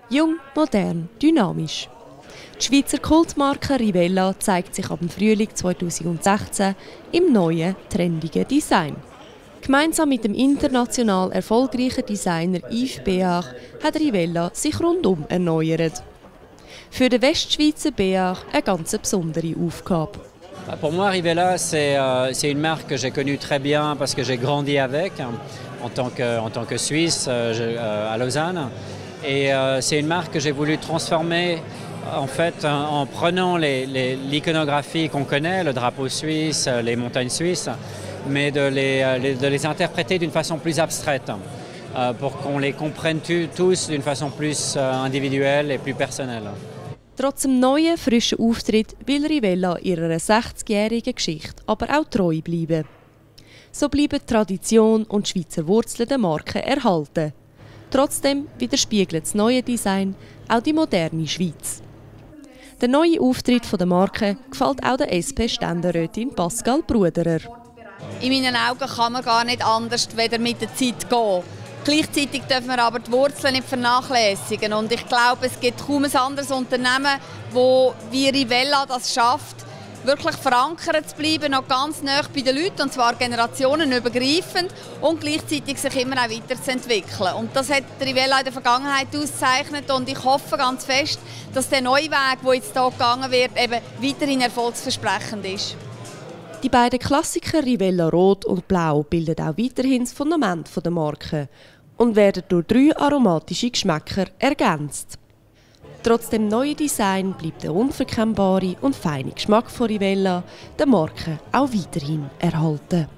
Jung, modern, dynamisch. Die Schweizer Kultmarke Rivella zeigt sich ab dem Frühling 2016 im neuen, trendigen Design. Gemeinsam mit dem international erfolgreichen Designer Yves Béar hat Rivella sich rundum erneuert. Für den Westschweizer Béar eine ganz besondere Aufgabe. Pour moi, Rivella, c'est une marque que j'ai connue très bien parce que j'ai grandi avec en tant que Suisse à Lausanne. Et c'est une marque que j'ai voulu transformer en fait en prenant l'iconographie qu'on connaît, le drapeau suisse, les montagnes suisses, mais de les interpréter d'une façon plus abstraite pour qu'on les comprenne tous d'une façon plus individuelle et plus personnelle. Trotz dem neuen, frischen Auftritt will Rivella ihrer 60-jährigen Geschichte aber auch treu bleiben. So bleiben Tradition und Schweizer Wurzeln der Marke erhalten. Trotzdem widerspiegelt das neue Design auch die moderne Schweiz. Der neue Auftritt der Marke gefällt auch der SP-Ständerätin Pascal Bruderer. In meinen Augen kann man gar nicht anders weder mit der Zeit gehen. Gleichzeitig dürfen wir aber die Wurzeln nicht vernachlässigen. Und ich glaube, es gibt kaum ein anderes Unternehmen, wo wie Rivella das schafft, wirklich verankert zu bleiben, noch ganz nah bei den Leuten, und zwar generationenübergreifend und gleichzeitig sich immer auch weiterzuentwickeln. Und das hat Rivella in der Vergangenheit ausgezeichnet und ich hoffe ganz fest, dass der neue Weg, der jetzt hier gegangen wird, eben weiterhin erfolgsversprechend ist. Die beiden Klassiker Rivella Rot und Blau bilden auch weiterhin das Fundament der Marke und werden durch 3 aromatische Geschmäcker ergänzt. Trotz dem neuen Design bleibt der unverkennbare und feine Geschmack von Rivella der Marke auch weiterhin erhalten.